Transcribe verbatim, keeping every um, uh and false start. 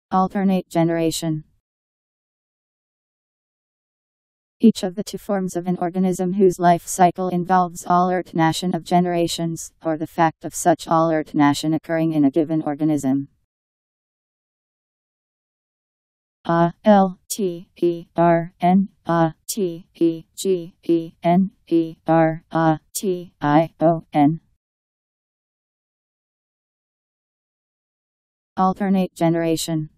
Alternate generation. Each of the two forms of an organism whose life cycle involves alternation of generations, or the fact of such alternation occurring in a given organism. A L T E R N A T E G E N E R A T I O N. Alternate generation.